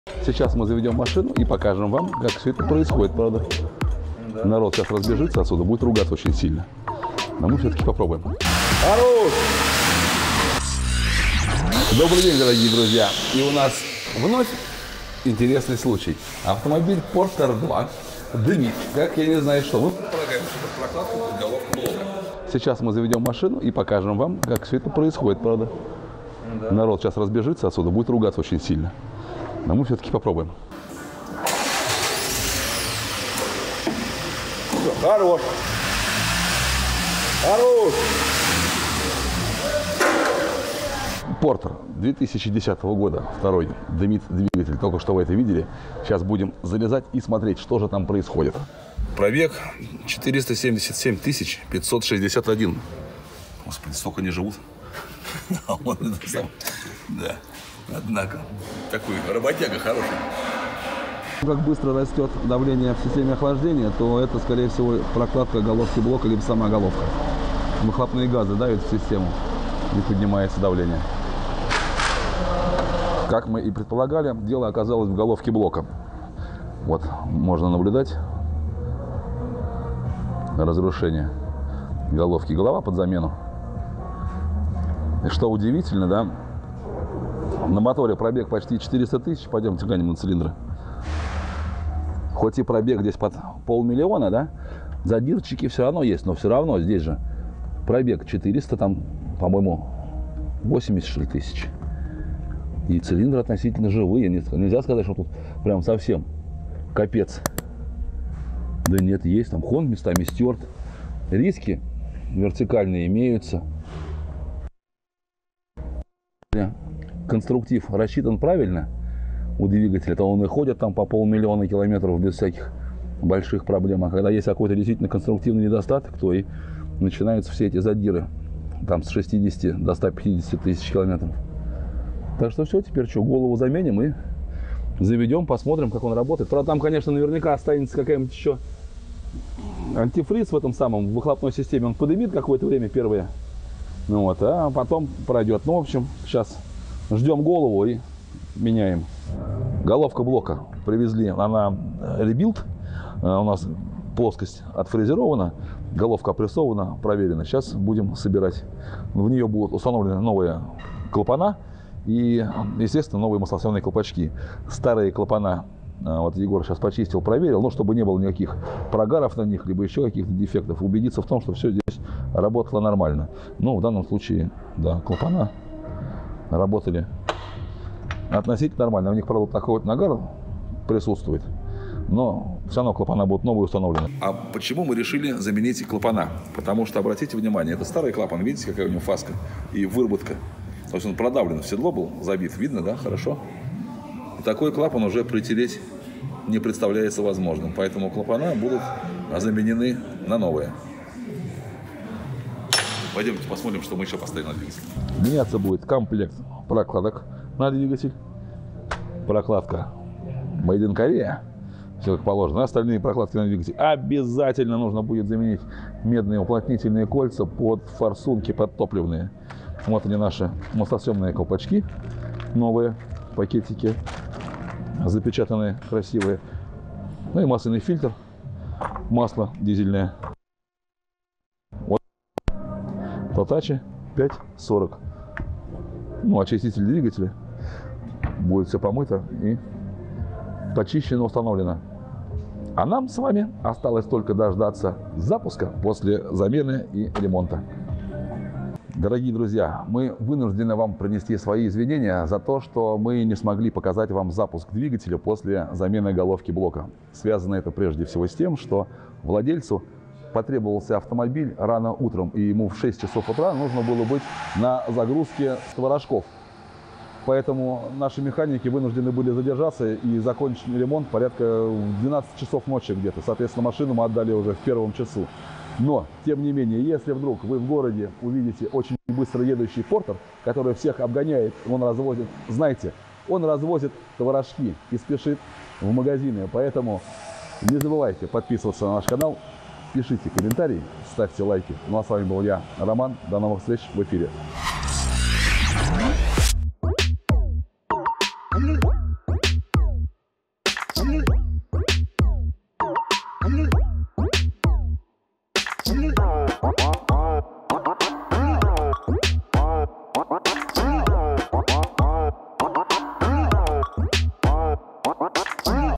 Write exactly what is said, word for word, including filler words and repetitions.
Сейчас мы заведем машину и покажем вам, как все это происходит, правда. Да. Народ сейчас разбежится отсюда, будет ругаться очень сильно. Но мы все-таки попробуем. Хорош! Добрый день, дорогие друзья. И у нас вновь интересный случай. Автомобиль Портер два дымит, как я не знаю что. Мы предполагаем, что это прокладка под головку блока. Сейчас мы заведем машину и покажем вам, как все это происходит, правда. Да. Народ сейчас разбежится отсюда, будет ругаться очень сильно. Но мы все-таки попробуем. Все, хорош. Хорош. Портер две тысячи десятого года, второй, дымит двигатель. Только что вы это видели. Сейчас будем залезать и смотреть, что же там происходит. Пробег четыреста семьдесят семь тысяч пятьсот шестьдесят один. Господи, столько не живут. Да. Однако, такой работяга хороший. Как быстро растет давление в системе охлаждения, то это, скорее всего, прокладка головки блока, либо сама головка. Выхлопные газы давят в систему и поднимается давление. Как мы и предполагали, дело оказалось в головке блока. Вот, можно наблюдать разрушение головки. Голова под замену. И что удивительно, да? На моторе пробег почти четыреста тысяч. Пойдемте глянем на цилиндры. Хоть и пробег здесь под полмиллиона, да? Задирчики все равно есть, но все равно здесь же пробег четыреста, там, по-моему, восемьдесят что ли, тысяч. И цилиндры относительно живые. Нельзя сказать, что тут прям совсем капец. Да нет, есть там хон местами стерт. Риски вертикальные имеются. Конструктив рассчитан правильно у двигателя, то он и ходит там по полмиллиона километров без всяких больших проблем. А когда есть какой-то действительно конструктивный недостаток, то и начинаются все эти задиры там с шестидесяти до ста пятидесяти тысяч километров. Так что все, теперь что, голову заменим и заведем, посмотрим, как он работает. Правда, там, конечно, наверняка останется какая-нибудь еще антифриз в этом самом в выхлопной системе. Он подымит какое-то время первое, ну вот, а потом пройдет. Ну, в общем, сейчас ждем голову и меняем. Головка блока привезли, она ребилд. У нас плоскость отфрезерована, головка опрессована, проверена. Сейчас будем собирать. В нее будут установлены новые клапана и, естественно, новые маслосъемные колпачки. Старые клапана, вот Егор сейчас почистил, проверил, ну, чтобы не было никаких прогаров на них, либо еще каких-то дефектов. Убедиться в том, что все здесь работало нормально. Ну, в данном случае, да, клапана работали относительно нормально. У них, правда, такой вот нагар присутствует, но все равно клапана будут новые установлены. А почему мы решили заменить клапана? Потому что, обратите внимание, это старый клапан, видите, какая у него фаска и выработка. То есть он продавлен в седло был, забит, видно, да, хорошо? И такой клапан уже притереть не представляется возможным, поэтому клапана будут заменены на новые. Пойдемте посмотрим, что мы еще поставим на двигатель. Меняться будет комплект прокладок на двигатель. Прокладка Made in Korea. Все как положено. Остальные прокладки на двигатель обязательно нужно будет заменить медные уплотнительные кольца под форсунки подтопливные. Вот они, наши маслосъемные колпачки. Новые пакетики. Запечатанные, красивые. Ну и масляный фильтр. Масло дизельное. Тотачи пять сорок. Ну, очиститель двигателя. Будет все помыто и почищено, установлено. А нам с вами осталось только дождаться запуска после замены и ремонта. Дорогие друзья, мы вынуждены вам принести свои извинения за то, что мы не смогли показать вам запуск двигателя после замены головки блока. Связано это прежде всего с тем, что владельцу потребовался автомобиль рано утром, и ему в шесть часов утра нужно было быть на загрузке творожков. Поэтому наши механики вынуждены были задержаться и закончить ремонт порядка в двенадцать часов ночи где-то. Соответственно, машину мы отдали уже в первом часу. Но, тем не менее, если вдруг вы в городе увидите очень быстро едущий Портер, который всех обгоняет, он развозит, знаете, он развозит творожки и спешит в магазины. Поэтому не забывайте подписываться на наш канал, пишите комментарии, ставьте лайки. Ну а с вами был я, Роман. До новых встреч в эфире. I'm